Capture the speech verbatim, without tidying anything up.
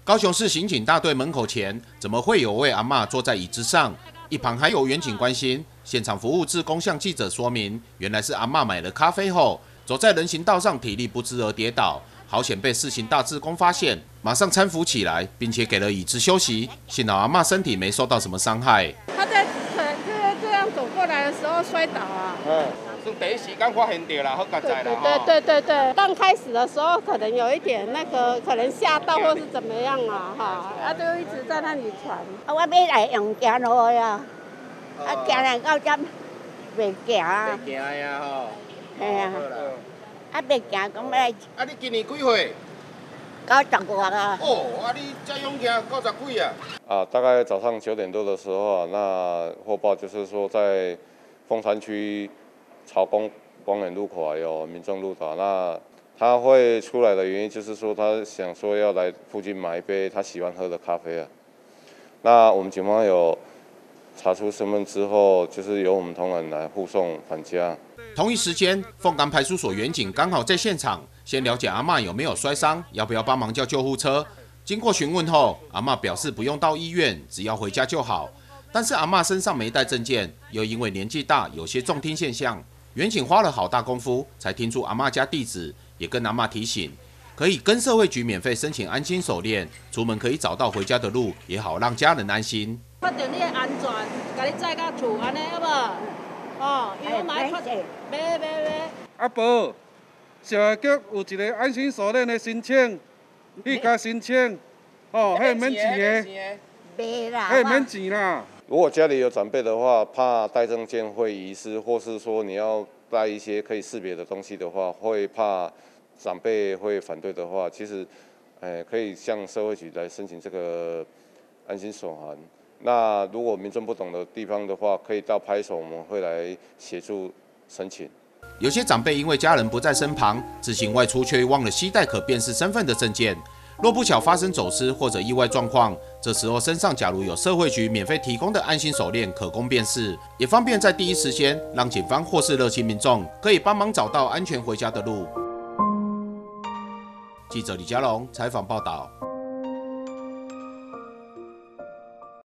高雄市刑警大队门口前，怎么会有位阿嬷坐在椅子上？一旁还有员警关心。现场服务志工向记者说明，原来是阿嬷买了咖啡后，走在人行道上体力不支而跌倒，好险被市刑大志工发现，马上搀扶起来，并且给了椅子休息。幸好阿嬷身体没受到什么伤害。 他在可能就是这样走过来的时候摔倒啊。嗯。 是第一时间发现到啦，好加载啦。 对对对对对，刚开始的时候可能有一点那个，可能吓到或是怎么样啊，哈，啊就一直在那里传。 啊，我要来用行路呀，啊行来到这袂行啊。 袂行呀吼。 系啊。啊袂行，讲要来。 啊，你今年几岁？ 九十外啊。 哦，啊你这勇行九十几啊？ 啊，大概早上九点多的时候啊，那获报就是说在凤山区草公公园路口啊有民众路倒，那他会出来的原因就是说他想说要来附近买一杯他喜欢喝的咖啡啊。那我们警方有查出身份之后，就是由我们同仁来护送返家。 同一时间，凤冈派出所员警刚好在现场，先了解阿嬷有没有摔伤，要不要帮忙叫救护车。经过询问后，阿嬷表示不用到医院，只要回家就好。但是阿嬷身上没带证件，又因为年纪大，有些重听现象。员警花了好大功夫才听出阿嬷家地址，也跟阿嬷提醒，可以跟社会局免费申请安心手链，出门可以找到回家的路，也好让家人安心。 确定你的安全，甲你载到厝安尼好无？哦，因为买确定，买买买。 阿婆，社会局有一个安心手链的申请，你甲申请，哦，迄免钱的， 袂啦， 迄免钱啦。 如果家里有长辈的话，怕带证件会遗失，或是说你要带一些可以识别的东西的话，会怕长辈会反对的话，其实，呃，可以向社会局来申请这个安心手环。那如果民众不懂的地方的话，可以到派出所，我们会来协助申请。 有些长辈因为家人不在身旁，自行外出却忘了携带可辨识身份的证件。若不巧发生走失或者意外状况，这时候身上假如有社会局免费提供的安心手链可供辨识，也方便在第一时间让警方或是热心民众可以帮忙找到安全回家的路。记者李佳龙采访报道。